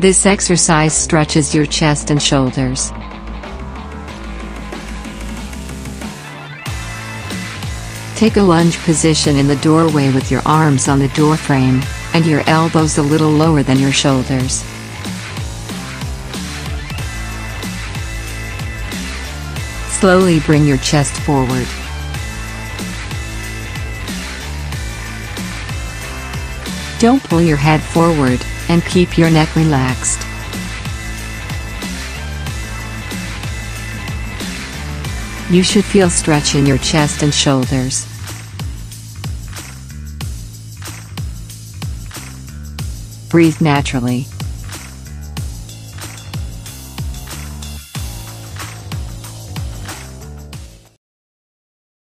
This exercise stretches your chest and shoulders. Take a lunge position in the doorway with your arms on the doorframe, and your elbows a little lower than your shoulders. Slowly bring your chest forward. Don't pull your head forward, and keep your neck relaxed. You should feel stretch in your chest and shoulders. Breathe naturally.